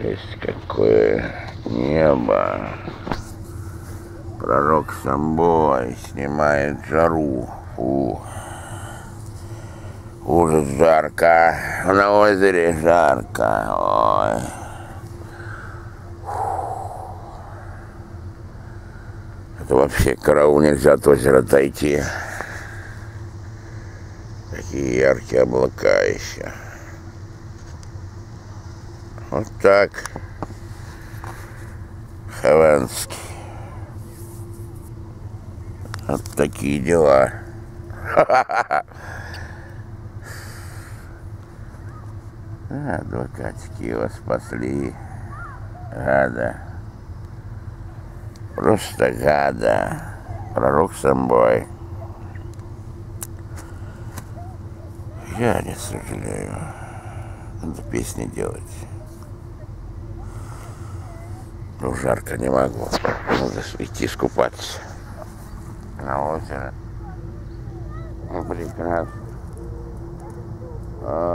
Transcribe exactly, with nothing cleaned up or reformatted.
Жесть, какое небо. Пророк Самбой снимает жару. Фу. Ужас, жарко. На озере жарко. Ой. Это вообще караул, нельзя от озера отойти. Такие яркие облака еще. Вот так. Хованский. Вот такие дела. Адвокатики его спасли. Гада. Просто гада. Пророк Самбой. Я не сожалею. Надо песни делать. Ну, жарко, не могу. Надо идти искупаться на озеро. Ну, прекрасно.